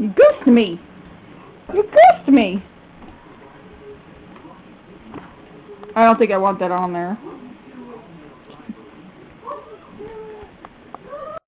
You goosed me. You goosed me. I don't think I want that on there.